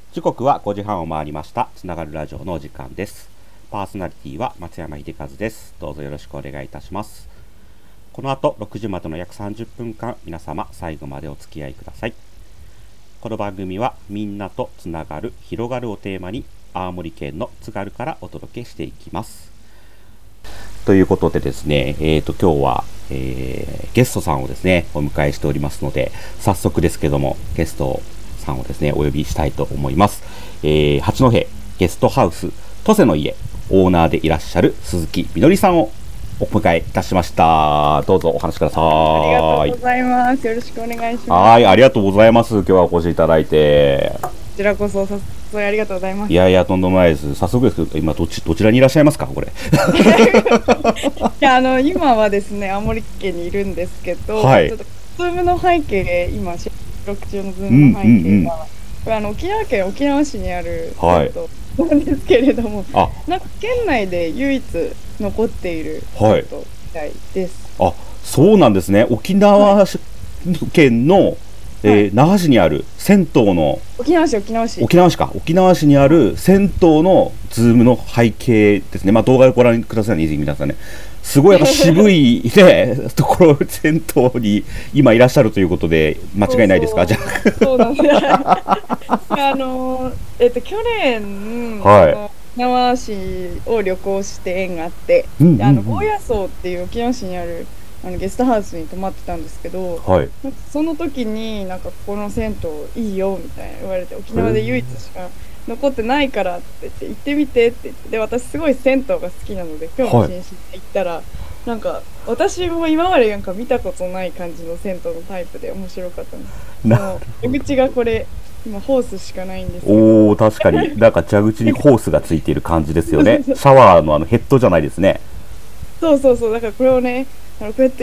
時刻は5時半を回りました。つながるラジオのお時間です。パーソナリティは松山秀和です。どうぞよろしくお願いいたします。この後6時までの約30分間、皆様最後までお付き合いください。この番組はみんなとつながる、広がるをテーマに青森県の津軽からお届けしていきます。ということでですね、今日は、ゲストさんをですね、お迎えしておりますので、早速ですけども、ゲストさんをですね、お呼びしたいと思います。八戸ゲストハウス登瀬の家オーナーでいらっしゃる鈴木みのりさんをお迎えいたしました。どうぞお話しください。 ありがとうございます。よろしくお願いします。 はい、ありがとうございます。今日はお越しいただいて。 こちらこそ早速ありがとうございます。 いやいや、とんでもないです。早速ですけど、今どちらにいらっしゃいますか、これ。 いや、今はですね、青森県にいるんですけど、 はい、 ちょっとズームの背景、今収録中のズームの背景が、これ沖縄県沖縄市にある銭湯なんですけれども、なんか県内で唯一残っている銭湯みたいです。 あ、そうなんですね。沖縄県の、那覇市にある銭湯の沖縄市にある銭湯のズームの背景ですね。まあ動画でご覧くださいね、ぜひ皆さんね。すごい渋いねところ銭湯に今いらっしゃるということで間違いないですか？じゃあ。 そうなんです。去年、沖縄市を旅行して縁があって、高野荘っていう沖縄市にあるゲストハウスに泊まってたんですけど、なんかその時になんかここの銭湯いいよみたいな言われて、沖縄で唯一しか残ってないからって言って行ってみてって言って、で私すごい銭湯が好きなので興味津々で行ったら、なんか私も今までなんか見たことない感じの銭湯のタイプで面白かったんです。蛇口がこれ今ホースしかないんですけど、 おー、確かになんか蛇口にホースがついている感じですよね。シャワーのヘッドじゃないですね。 そうだからこれをね、こうやって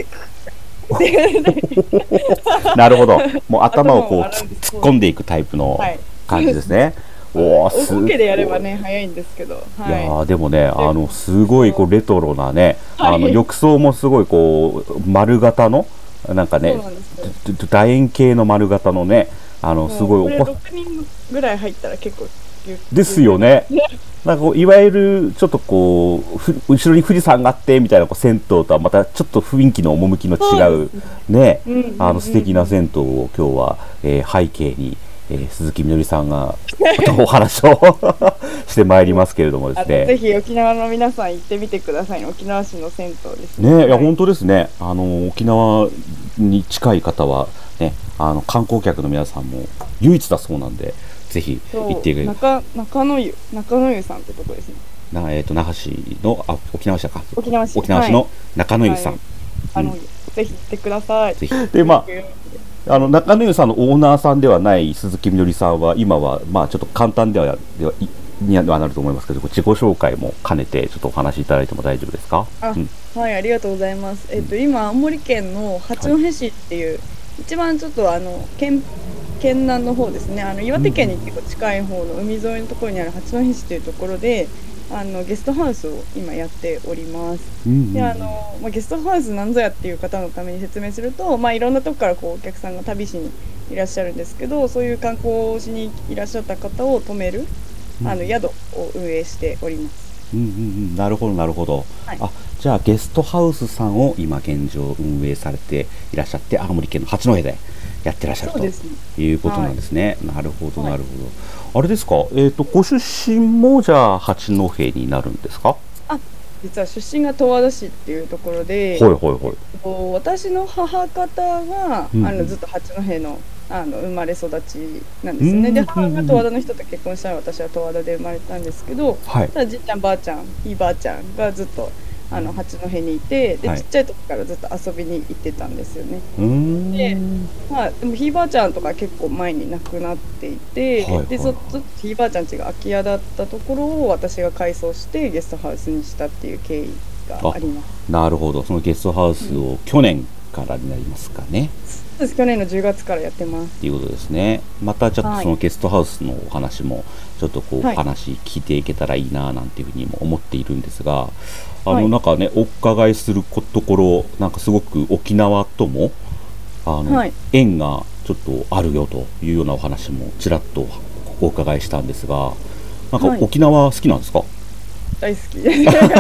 なるほど、もう頭をこう突っ込んでいくタイプの感じですね。 おー、オケでやればね早いんですけど、 いやでもね、すごいこうレトロなね、浴槽もすごいこう丸型のなんかね、楕円形の丸型のね、すごい 6人ぐらい入ったら結構ですよね。なんかこういわゆるちょっとこう後ろに富士山があってみたいな銭湯とはまたちょっと雰囲気の趣の違うね、素敵な銭湯を今日は、背景に、鈴木みのりさんがお話をしてまいりますけれどもですね。 ぜひ沖縄の皆さん行ってみてくださいね。沖縄市の銭湯ですね。いや本当ですね。沖縄に近い方はね、観光客の皆さんも唯一だそうなんで。ぜひ行ってくれ。 中野湯さんってとこですね。 那覇市の沖縄市か。 沖縄市の中野湯さん。 ぜひ行ってください。 で中野湯さんのオーナーさんではない鈴木みのりさんは今はまあちょっと簡単にはなると思いますけど、自己紹介も兼ねてちょっとお話しいただいても大丈夫ですか？ はい、ありがとうございます。今青森県の八戸市っていう、一番ちょっと県南の方ですね、岩手県に結構近い方の海沿いのところにある八戸市というところでゲストハウスを今やっております。でゲストハウスなんぞやっていう方のために説明すると、いろんなとこからこうお客さんが旅しにいらっしゃるんですけど、そういう観光をしにいらっしゃった方を泊める宿を運営しております。 なるほどなるほど。じゃあゲストハウスさんを今現状運営されていらっしゃって、青森県の八戸でやってらっしゃるということなんですね。なるほどなるほど。あれですか、ご出身もじゃあ八戸になるんですか？ 実は出身が十和田市っていうところで、私の母方はずっと八戸の生まれ育ちなんですね。で母が十和田の人と結婚したら私は十和田で生まれたんですけど、ただじいちゃんばあちゃんひいばあちゃんがずっと八戸にいて、でちっちゃい時からずっと遊びに行ってたんですよね。でもひいばあちゃんとか結構前に亡くなっていて、でずっとひいばあちゃん家が空き家だったところを私が改装してゲストハウスにしたっていう経緯があります。 なるほど。そのゲストハウスを去年からになりますかね。 そうです、去年の10月からやってますということですね。またちょっとそのゲストハウスのお話もちょっとこう話聞いていけたらいいななんていうふうにも思っているんですが、なんかねお伺いするところ、なんかすごく沖縄とも縁がちょっとあるよというようなお話もちらっとお伺いしたんですが、なんか沖縄好きなんですか？ 大好き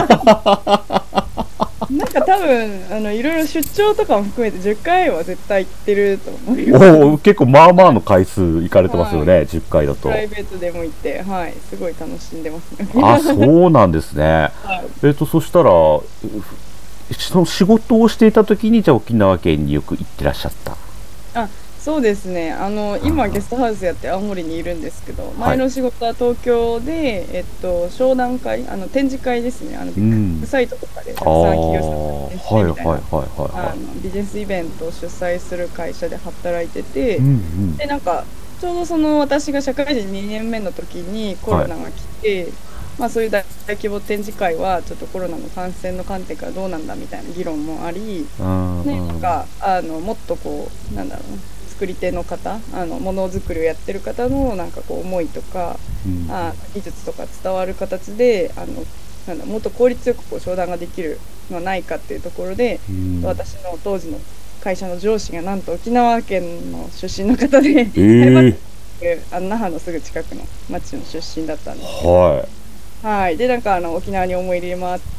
なんか多分いろいろ出張とかも含めて10回は絶対行ってると思います。 おお、結構まあまあの回数行かれてますよね、10回だと。 プライベートでも行って、すごい楽しんでますね。 あ、そうなんですね。そしたらその仕事をしていた時にじゃあ沖縄県によく行ってらっしゃった？ そうですね。今ゲストハウスやって青森にいるんですけど、前の仕事は東京で、商談会、展示会ですね。ビッグサイトとかでたくさん企業さんが展示みたいなビジネスイベントを主催する会社で働いてて、でなんかちょうどその私が社会人2年目の時にコロナが来て、そういう大規模展示会はちょっとコロナの感染の観点からどうなんだみたいな議論もあり、なんかもっとこうなんだろうな。作り手の方、ものづくりをやってる方のなんかこう思いとか、技術とか伝わる形でもっと効率よくこう商談ができるのはないかっていうところで、私の当時の会社の上司がなんと沖縄県の出身の方で、那覇のすぐ近くの町の出身だったんですけど、でなんか沖縄に思い入れもあって。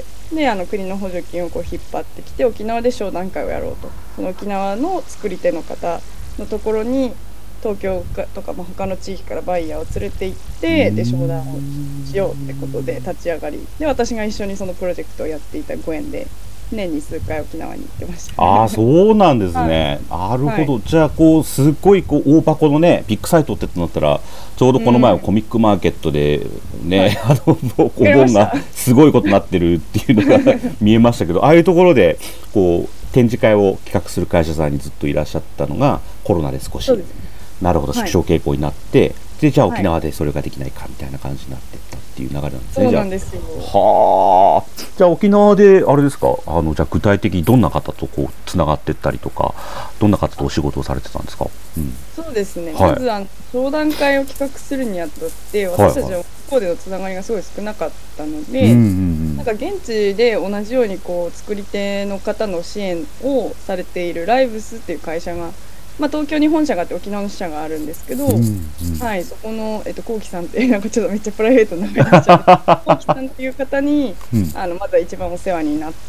で国の補助金をこう引っ張ってきて沖縄で商談会をやろうと、その沖縄の作り手の方のところに東京とか他の地域からバイヤーを連れて行ってで商談をしようってことで立ち上がりで、私が一緒にそのプロジェクトをやっていたご縁で年に数回沖縄に行ってました。 そうなんですね。なるほど。じゃあこうすっごいこう大箱のねビッグサイトってなったら、ちょうどこの前コミックマーケットでね、お盆がすごいことになってるっていうのが見えましたけど、ああいうところでこう展示会を企画する会社さんにずっといらっしゃったのがコロナで少し、なるほど、縮小傾向になって、でじゃあ沖縄でそれができないかみたいな感じになっていったっていう流れなんですね。 そうなんですよ。 はあ。じゃあ沖縄であれですか、じゃあ具体的にどんな方とこうつながっていったりとか、どんな方とお仕事をされてたんですか？ そうですね。まず商談会を企画するにあたって私たちは向こうでのつながりがすごい少なかったので、なんか現地で同じようにこう作り手の方の支援をされているライブスっていう会社が、東京に本社があって沖縄の支社があるんですけど、そこのコウキさんってなんかちょっとめっちゃプライベートな名前になっちゃうコウキさんっていう方にまずは一番お世話になって、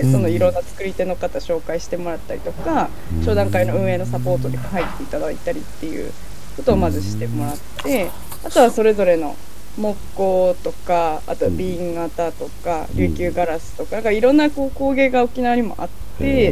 そのいろんな作り手の方紹介してもらったりとか、商談会の運営のサポートに入っていただいたりっていうことをまずしてもらって、あとはそれぞれの木工とか、あとは瓶型とか琉球ガラスとか、なんかいろんなこう工芸が沖縄にもあって、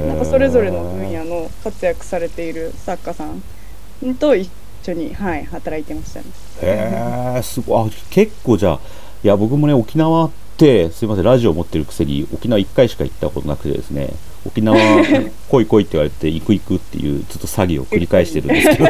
なんかそれぞれの分野の活躍されている作家さんと一緒に、働いてましたね。 すごい。結構じゃあ、いや僕もね沖縄ってすいませんラジオ持ってるくせに沖縄1回しか行ったことなくてですね、沖縄来い来いって言われて行く行くっていうずっと詐欺を繰り返してるんですけ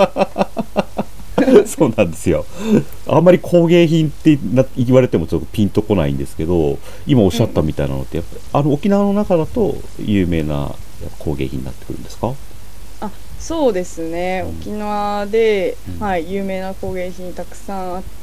どそうなんですよ。あんまり工芸品って言われてもちょっとピンとこないんですけど、今おっしゃったみたいなのってやっぱり沖縄の中だと有名な工芸品になってくるんですか？ そうですね、沖縄で、有名な工芸品たくさんあって、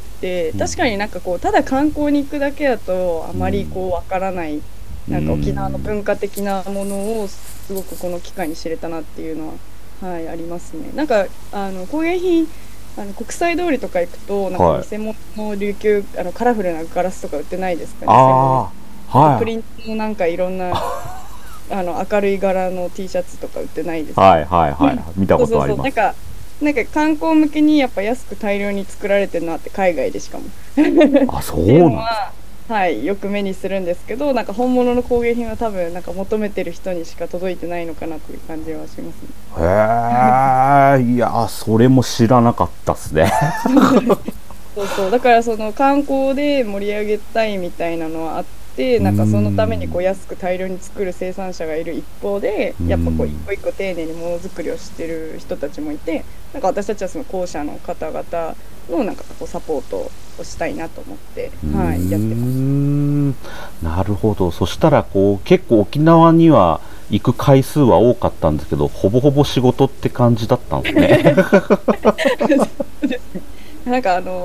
確かになんかこうただ観光に行くだけだとあまりこうわからない、なんか沖縄の文化的なものをすごくこの機会に知れたなっていうのは、ありますね。なんか工芸品国際通りとか行くとなんか偽物の琉球カラフルなガラスとか売ってないですかね。プリントのなんかいろんな明るい柄の T シャツとか売ってないですか？ 見たことあります。 なんか観光向けにやっぱ安く大量に作られてるなって海外でしかもそうなんですか。よく目にするんですけど、なんか本物の工芸品は多分なんか求めてる人にしか届いてないのかなという感じはしますね。 いやそれも知らなかったですねそうだからその観光で盛り上げたいみたいなのはあって、なんかそのためにこう安く大量に作る生産者がいる一方で、やっぱこう一個一個丁寧にものづくりをしてる人たちもいて、なんか私たちはその後者の方々のなんかこうサポートをしたいなと思って、やってます。 なるほど。そしたらこう結構沖縄には行く回数は多かったんですけど、ほぼほぼ仕事って感じだったんですね。 そうですね。なんか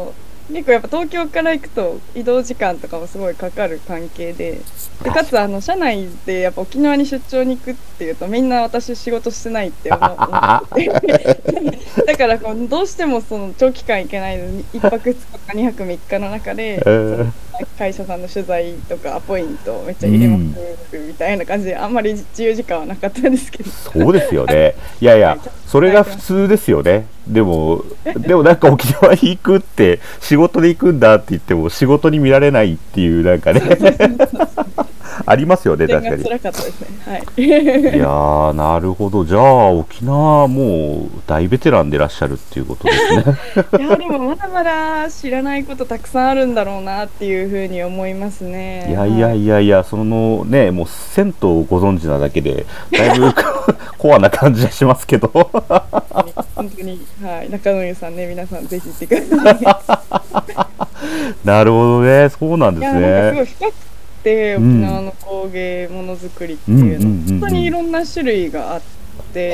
結構やっぱ東京から行くと移動時間とかもすごいかかる関係で、かつ社内でやっぱ沖縄に出張に行くっていうとみんな私仕事してないって思っててだからどうしてもその長期間行けないのに1泊2日か2泊3日の中で、その会社さんの取材とかアポイントめっちゃ入れまくるみたいな感じで、あんまり自由時間はなかったんですけど。 そうですよね。いやいや、それが普通ですよね。でもなんか沖縄に行くって仕事で行くんだって言っても仕事に見られないっていうなんかねありますよね、確かに。 辛かったですね。はい。 いやー、なるほど。じゃあ沖縄はもう大ベテランでいらっしゃるっていうことですね。 いやでもまだまだ知らないことたくさんあるんだろうなっていうふうに思いますね。 いや、そのね、もう銭湯をご存知なだけでだいぶコアな感じはしますけど本当に、はい、中野湯さんね、皆さんぜひ行ってください。 なるほどね、そうなんですね。 いや、なんかすごい深くて、沖縄の工芸ものづくりっていうの、本当にいろんな種類があって、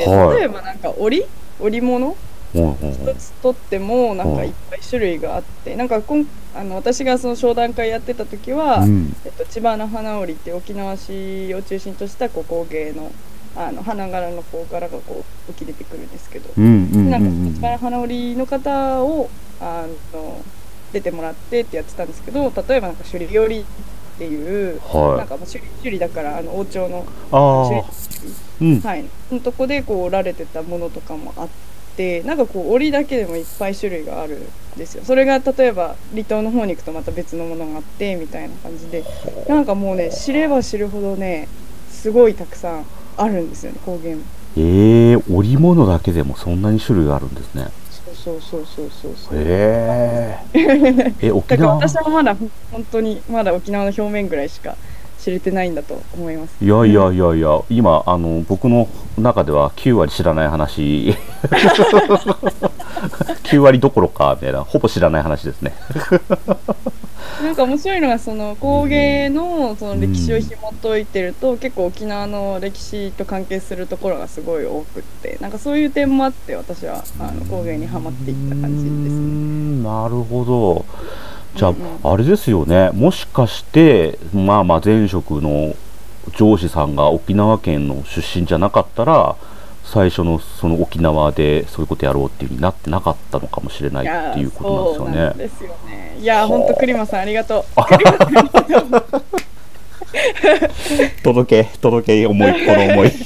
例えばなんか織物一つとってもなんかいっぱい種類があって、なんか私がその商談会やってた時は、千葉の花織って沖縄市を中心とした工芸の花柄の柄が浮き出てくるんですけど、なんか千葉の花織の方を出てもらってってやってたんですけど、例えばなんか首里織っていう、なんか首里だから王朝の首里、はい、のとこで織られてたものとかもあって、なんか織だけでもいっぱい種類があるんですよ。それが例えば離島の方に行くとまた別のものがあってみたいな感じで、なんかもうね、知れば知るほどね、すごいたくさんあるんですよね、工芸も。 織物だけでもそんなに種類があるんですね。 そう。 沖縄。 だから私はまだ本当にまだ沖縄の表面ぐらいしか知れてないんだと思います。 いや、今僕の中では9割知らない話9割どころかみたいな、ほぼ知らない話ですね。 なんか面白いのが、その工芸のその歴史を紐解いてると、結構沖縄の歴史と関係するところがすごい多くって、なんかそういう点もあって私は工芸にはまっていった感じですね。 なるほど。じゃあ、あれですよね、もしかして前職の上司さんが沖縄県の出身じゃなかったら、最初のその沖縄でそういうことやろうっていう風になってなかったのかもしれないっていうことなんですよね。 いや、本当栗間さんありがとう。 届け思い、この思い。い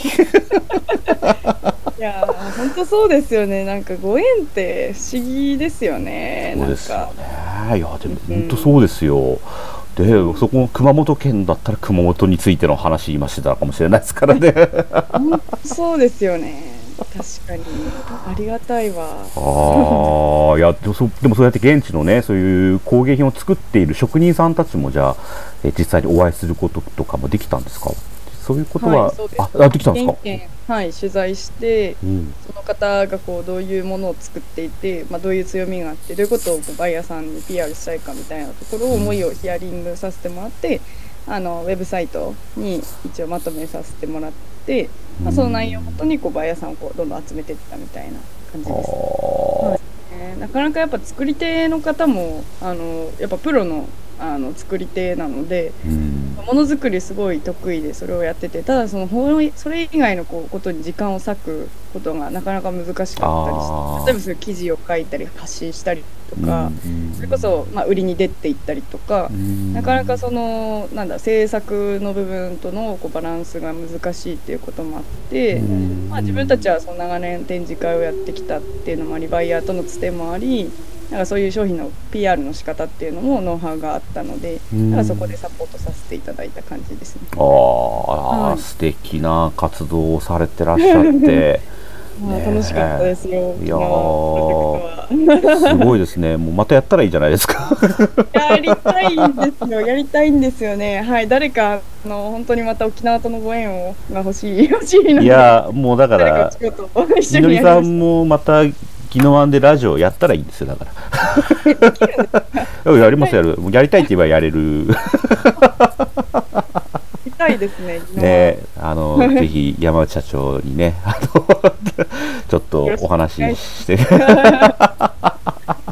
や、本当そうですよね。なんかご縁って不思議ですよね。 そうですよね。いや、でも本当そうですよ。で、そこの熊本県だったら熊本についての話今してたかもしれないですからね。 そうですよね。確かにありがたいわ。 いや、でもそうやって現地のね、そういう工芸品を作っている職人さんたちもじゃあ実際にお会いすることとかもできたんですか？そういうことは、できたんですか？ はい、取材して、その方がどういうものを作っていて、どういう強みがあってどういうことをバイヤーさんに PR したいかみたいなところを思いをヒアリングさせてもらって、ウェブサイトに一応まとめさせてもらって、その内容をもとにバイヤーさんをどんどん集めていったみたいな感じです。なかなかやっぱ作り手の方もやっぱプロの作り手なので、ものづくりすごい得意でそれをやってて、ただそれ以外のことに時間を割くことがなかなか難しかったりして、例えばそういう記事を書いたり発信したりとか、それこそ売りに出ていったりとか、なかなかその制作の部分とのバランスが難しいっていうこともあって、自分たちはその長年展示会をやってきたっていうのもあり、バイヤーとのつてもあり、なんかそういう商品の PR の仕方っていうのもノウハウがあったので、だからそこでサポートさせていただいた感じですね。 素敵な活動をされてらっしゃって楽しかったですよ。 いやすごいですね。もうまたやったらいいじゃないですか。 やりたいんですよ。やりたいんですよね。はい、誰か本当にまた沖縄とのご縁が欲しいので。 いや、もうだからみのりさんもまた宜野湾でラジオやったらいいんですよ。だからやります、やりたいって言えばやれる。 やりたいですね。 ね、ぜひ山内社長にね、しちょっとお話ししてし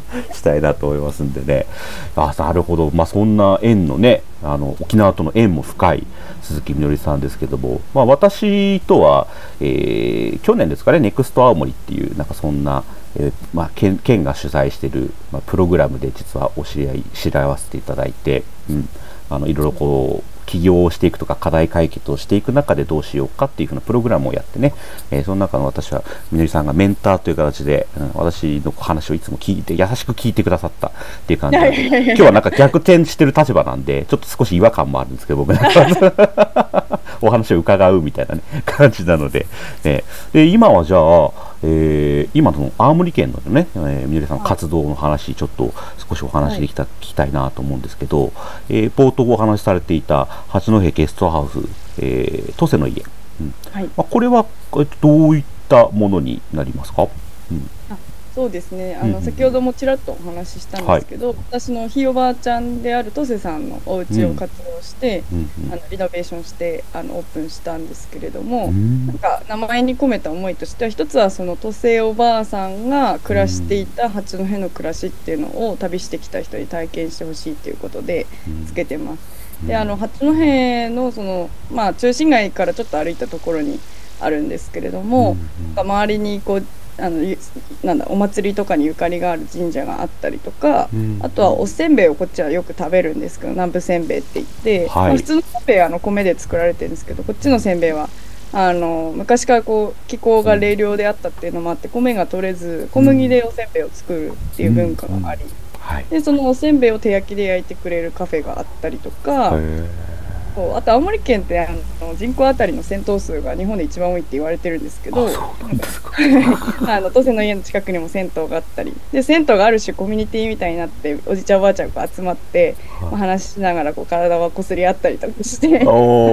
したいなと思いますんでね。なるほど。そんな縁のね、沖縄との縁も深い鈴木みのりさんですけども、私とは、去年ですかね、ネクスト青森っていう、なんかそんな、県が主催している、プログラムで実は知り合わせていただいて、いろいろこう、起業をしていくとか課題解決をしていく中でどうしようかっていうふうなプログラムをやってね、その中の私はみのりさんがメンターという形で、私の話をいつも聞いて優しく聞いてくださったっていう感じで、今日はなんか逆転してる立場なんでちょっと少し違和感もあるんですけど、僕なんかお話を伺うみたいな、ね、感じなので、で今はじゃあ、今の青森県のね、みのりさんの活動の話、ちょっと少しお話で聞きたいなと思うんですけど、冒頭お話しされていた八戸ゲストハウス、登勢の家、これはどういったものになりますか？ そうですね、先ほどもちらっとお話ししたんですけど、私のひいおばあちゃんである登勢さんのお家を活用して、リノベーションしてオープンしたんですけれども、なんか名前に込めた思いとしては、一つはその登勢おばあさんが暮らしていた八戸の暮らしっていうのを旅してきた人に体験してほしいということでつけてます。で、八戸のその、中心街からちょっと歩いたところにあるんですけれども、周りにこうお祭りとかにゆかりがある神社があったりとか、あとはおせんべいをこっちはよく食べるんですけど、南部せんべいって言って、普通のせんべいは米で作られてるんですけど、こっちのせんべいは昔からこう気候が冷涼であったっていうのもあって、米が取れず小麦でおせんべいを作るっていう文化があり、でそのおせんべいを手焼きで焼いてくれるカフェがあったりとか、あと青森県って人口あたりの銭湯数が日本で一番多いって言われてるんですけど、登勢の家の近くにも銭湯があったりで、銭湯がある種コミュニティみたいになって、おじちゃんおばあちゃんが集まって、話しながらこう体をこすり合ったりとかして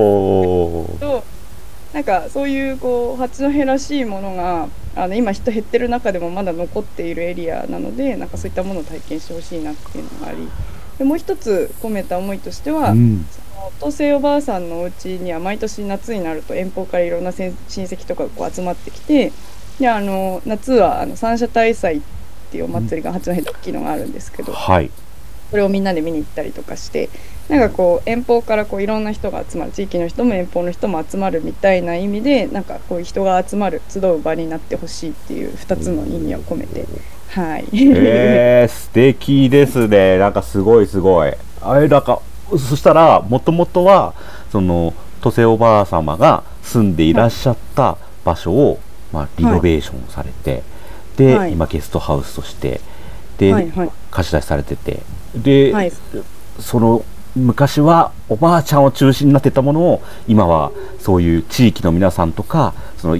なんかそういう八戸らしいものが今人減ってる中でもまだ残っているエリアなので、なんかそういったものを体験してほしいなっていうのがあり、でもう一つ込めた思いとしては、登勢おばあさんのお家には毎年夏になると遠方からいろんな親戚とかがこう集まってきて、で夏は三社大祭っていうお祭りが八戸で大きいのがあるんですけど、それをみんなで見に行ったりとかして、なんかこう遠方からこういろんな人が集まる、地域の人も遠方の人も集まるみたいな意味で、なんかこういう人が集まる集う場になってほしいっていう2つの意味を込めて、 素敵ですね。なんかすごいなんかそしたらもともとはその登勢おばあ様が住んでいらっしゃった場所を、リノベーションされて、で、今ゲストハウスとしてで、貸し出しされてて、で、その昔はおばあちゃんを中心になってたものを、今はそういう地域の皆さんとか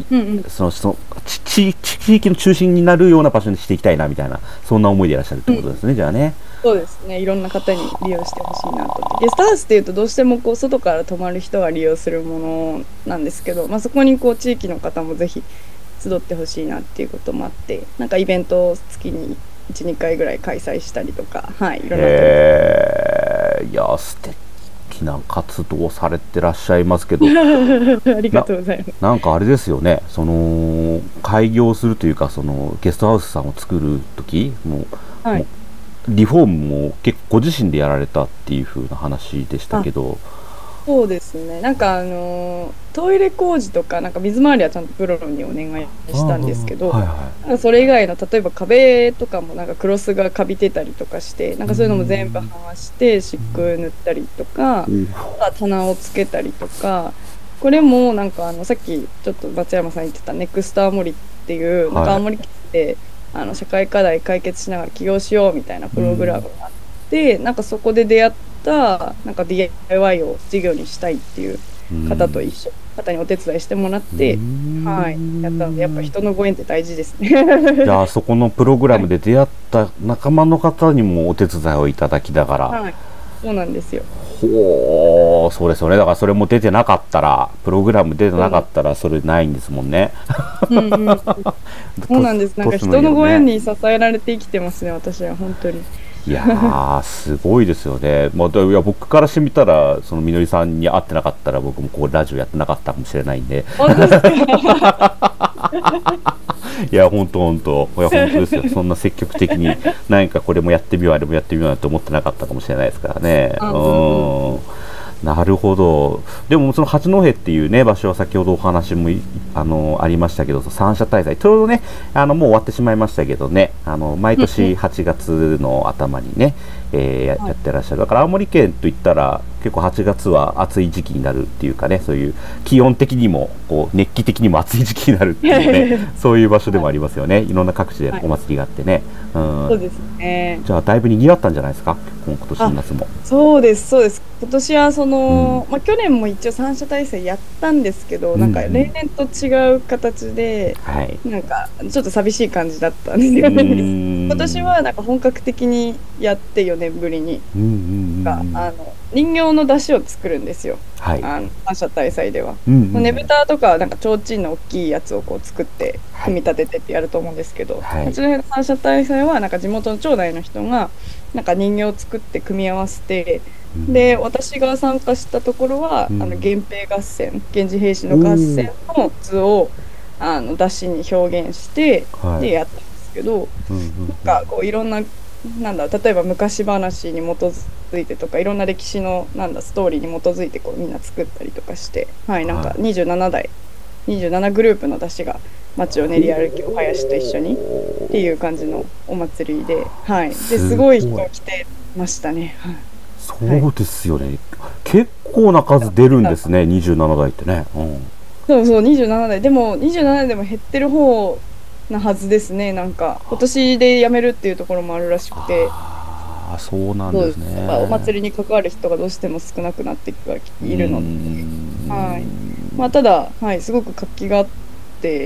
地域の中心になるような場所にしていきたいなみたいな、そんな思いでいらっしゃるってことですね、じゃあね。 そうですね、いろんな方に利用してほしいなと。ゲストハウスっていうとどうしてもこう外から泊まる人が利用するものなんですけど、そこにこう地域の方もぜひ集ってほしいなっていうこともあって、なんかイベントを月に 1,2 回ぐらい開催したりとか、いろんないや素敵な活動をされてらっしゃいますけどありがとうございます。 なんかあれですよね、その開業するというか、そのゲストハウスさんを作る時もうリフォームも結構ご自身でやられたっていう風な話でしたけど。 そうですね、なんかトイレ工事とか、なんか水回りはちゃんとプロにお願いしたんですけど、なんかそれ以外の例えば壁とかもなんかクロスがカビてたりとかして、なんかそういうのも全部剥がして漆喰塗ったりとか、あとは棚をつけたりとか、これもなんかさっきちょっと松山さん言ってたネクスト青森っていう、なんか青森県で社会課題解決しながら起業しようみたいなプログラムがあって、なんかそこで出会ったなんか DIY を事業にしたいっていう方と方にお手伝いしてもらって、やったので、やっぱ人のご縁って大事ですね。 じゃあそこのプログラムで出会った仲間の方にもお手伝いをいただきながら、 そうなんですよ。 そうですよね。だからそれも出てなかったら、プログラム出てなかったらそれないんですもんね。 そうなんです。なんか人のご縁に支えられて生きてますね、私は本当に。 いやーすごいですよね。いや僕からしてみたら、そのみのりさんに会ってなかったら僕もこうラジオやってなかったかもしれないんで。 いや、本当本当。いや、本当ですよ。そんな積極的に、何かこれもやってみよう、あれもやってみようなんて思ってなかったかもしれないですからね。なるほど。でもその八戸っていうね場所は先ほどお話もありましたけど、三社大祭ちょうどねもう終わってしまいましたけどね、毎年8月の頭にね、やってらっしゃる。だから青森県といったら結構8月は暑い時期になるっていうかね、そういう気温的にもこう熱気的にも暑い時期になるっていうねそういう場所でもありますよね。いろんな各地でお祭りがあってね。 そうですね。 じゃあだいぶ賑わったんじゃないですか、今年の夏も。 そうですそうです。今年は去年も一応三社大祭やったんですけど、なんか例年と違う形で、なんかちょっと寂しい感じだったんですよね。今年はなんか本格的にやって4年ぶりに人形の出汁を作るんですよ。三社大祭ではねぶたとかなんか提灯の大きいやつをこう作って組み立ててってやると思うんですけど、八戸の三社大祭はなんか地元の町内の人がなんか人形を作って組み合わせて、で私が参加したところは源平合戦、源氏平氏の合戦の図を出汁に表現してでやったんですけど、なんかこういろんななんだ例えば昔話に基づいてとかいろんな歴史のストーリーに基づいてこうみんな作ったりとかして、なんか27グループの出汁が街を練り歩きを林と一緒にっていう感じのお祭りで、ですごい人来てましたね。 そうですよね。結構な数出るんですね、27台ってね。 そうそう、27台。でも27台でも減ってる方なはずですね。なんか今年で辞めるっていうところもあるらしくて。 そうなんですね。 お祭りに関わる人がどうしても少なくなっているので、ただ、すごく活気があって、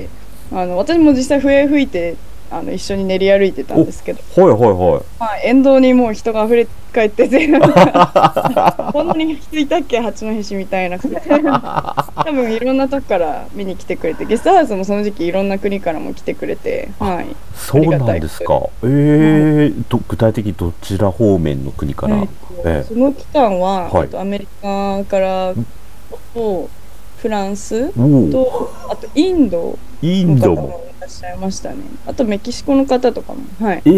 私も実際笛吹いて一緒に練り歩いてたんですけど、沿道にもう人があふれ返っててこんなに人いたっけ八戸市みたいな多分いろんなとこから見に来てくれて、ゲストハウスもその時期いろんな国からも来てくれて、 そうなんですか。具体的にどちら方面の国から？ その期間は、アメリカからとフランスとあとインドの方もいらっしゃいましたね。あとメキシコの方とかも。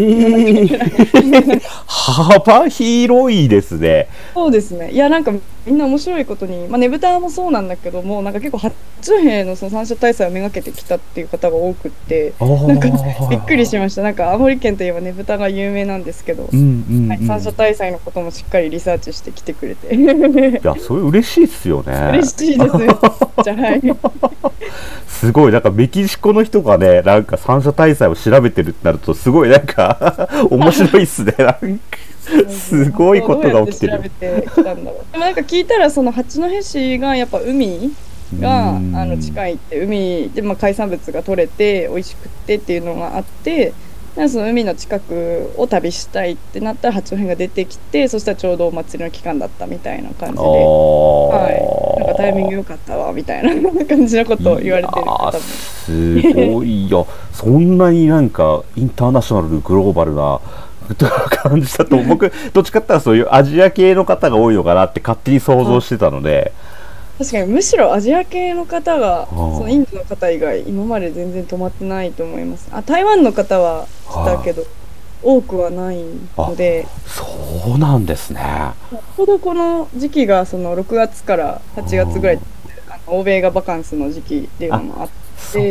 幅広いですね。 そうですね。いやなんかみんな面白いことに、ねぶたもそうなんだけども、なんか結構八戸のその三社大祭をめがけてきたっていう方が多くって、なんかびっくりしました。なんか青森県といえばねぶたが有名なんですけど、三社大祭のこともしっかりリサーチしてきてくれて。いやそれ嬉しいですよね。 嬉しいです。じゃすごいなんかメキシコの人がねなんか三社大祭を調べてるってなるとすごいなんか面白いっすね。なんかすごいことが起きてる。 でもなんか聞いたらその八戸市がやっぱ海が近いって、海で海産物が取れて美味しくってっていうのがあって、その海の近くを旅したいってなったら八戸が出てきて、そしたらちょうどお祭りの期間だったみたいな感じで、なんかタイミング良かったわみたいな感じのことを言われてる方もすごいよ。そんなになんかインターナショナルグローバルな感じだと僕どっちかっていうとそういうアジア系の方が多いのかなって勝手に想像してたので。 確かにむしろアジア系の方がそのインドの方以外今まで全然泊まってないと思います。台湾の方は来たけど多くはないので。 そうなんですね。 ちょうどこの時期がその6月から8月ぐらい欧米がバカンスの時期っていうのもあって、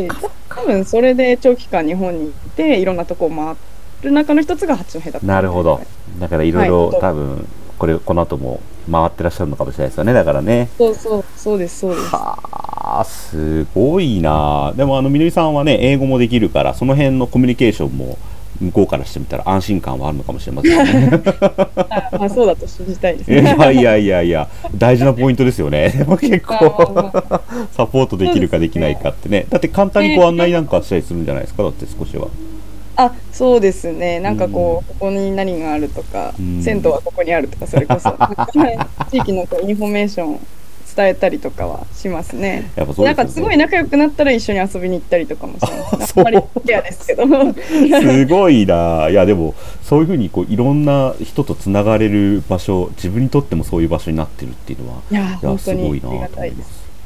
多分それで長期間日本にいていろんなとこを回る中の一つが八戸だった。 なるほど。だからいろいろ多分この後も回ってらっしゃるのかもしれないですよね。だからね。 そうです。 すごいな。でもみのりさんはね英語もできるからその辺のコミュニケーションも向こうからしてみたら安心感はあるのかもしれませんね。 そうだと信じたいですね。 いや大事なポイントですよね。でも結構サポートできるかできないかってね。だって簡単に案内なんかしたりするんじゃないですか。だって少しは。 そうですね。なんかここに何があるとか、銭湯はここにあるとか、それこそ地域のインフォメーションを伝えたりとかはしますね。なんかすごい仲良くなったら一緒に遊びに行ったりとかもします。あんまりケアですけど。 すごいな。いやでもそういうふうにいろんな人とつながれる場所、自分にとってもそういう場所になってるっていうのは、 本当にありがたいです。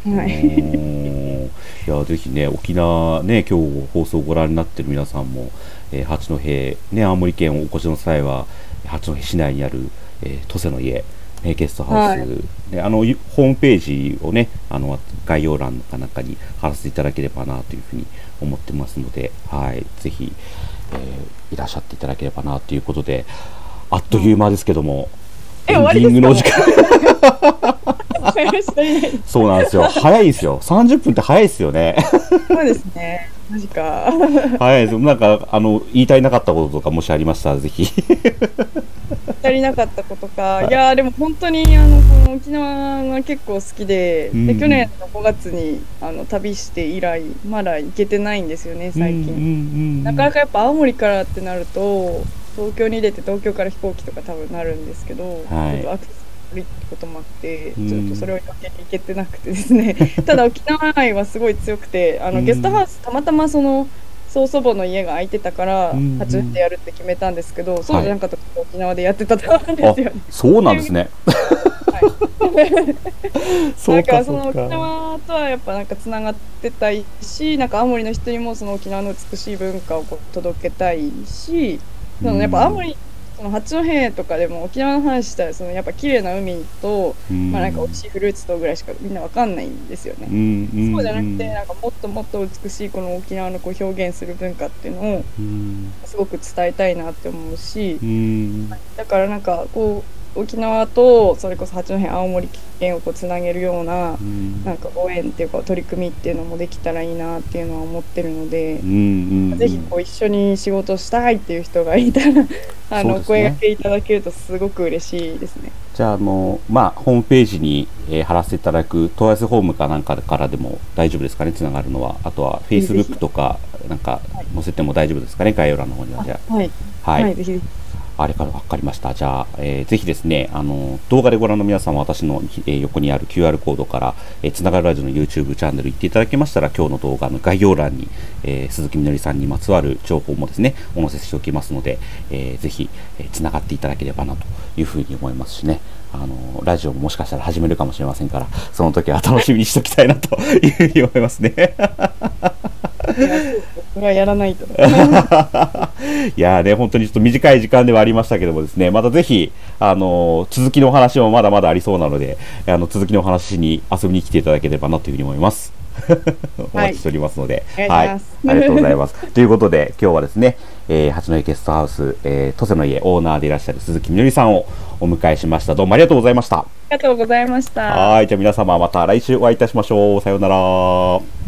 はい。 いや、ぜひね、沖縄ね、今日放送をご覧になってる皆さんも、八戸、ね、青森県をお越しの際は、八戸市内にある、土瀬の家、ゲストハウス、 はい。 ね、ホームページをね、概要欄かなんかに貼らせていただければなというふうに思ってますので、はい、ぜひ、いらっしゃっていただければなということで、あっという間ですけども、エンディングのお時間。そうなんですよ。早いですよ。30分って早いですよね。 そうですね。マジか。 早いです。なんか、言い足りなかったこととか、もしありましたら、ぜひ。 足りなかったことか。いやー、でも本当に、この沖縄が結構好きで、で、去年の5月に、旅して以来、まだ行けてないんですよね、最近。なかなかやっぱ青森からってなると、東京に出て東京から飛行機とか多分なるんですけど、 はい。 ちょっとアクセス悪いってこともあって、ちょっとそれを余計に行けてなくてですね。ただ沖縄愛はすごい強くて、ゲストハウスたまたま曽祖母の家が空いてたから、八戸でやるって決めたんですけど、そうじゃなかったら沖縄でやってたんですよね。 そうなんですね。 はい。なんかその沖縄とはやっぱなんかつながってたいし、なんか青森の人にもその沖縄の美しい文化をこう届けたいし、やっぱ青森、その八戸とかでも沖縄の話したらやっぱ綺麗な海と、まあなんか美味しいフルーツとぐらいしかみんなわかんないんですよね。そうじゃなくてなんかもっともっと美しいこの沖縄のこう表現する文化っていうのをすごく伝えたいなって思うし、だからなんかこう沖縄とそれこそ八戸青森県をこうつなげるような、なんか応援っていうか取り組みっていうのもできたらいいなっていうのは思ってるので、ぜひこう一緒に仕事したいっていう人がいたらお声掛けいただけるとすごく嬉しいですね。 じゃあまあ、ホームページに、貼らせていただく問い合わせフォームかなんかからでも大丈夫ですかね、つながるのは。あとはフェイスブックとかなんか載せても大丈夫ですかね、概要欄の方には。じゃあ、 はい、はい、ぜひ。 あれから分かりました。じゃあ、ぜひですね、動画でご覧の皆さんは私の、横にある QR コードから、つながるラジオの YouTube チャンネル行っていただけましたら、今日の動画の概要欄に、鈴木みのりさんにまつわる情報もですね、お載せしておきますので、ぜひ、つながっていただければなというふうに思いますしね、ラジオももしかしたら始めるかもしれませんから、その時は楽しみにしておきたいなというふうに思いますね。 これはやらないと。 いやね、本当にちょっと短い時間ではありましたけどもですね、またぜひ、続きのお話もまだまだありそうなので、続きのお話に遊びに来ていただければなというふうに思います。お待ちしておりますので、はい、ありがとうございます。ということで、今日はですね、八戸ゲストハウス、土瀬の家オーナーでいらっしゃる鈴木みのりさんをお迎えしました。どうもありがとうございました。ありがとうございました。 はい、じゃあ皆様また来週お会いいたしましょう。さようなら。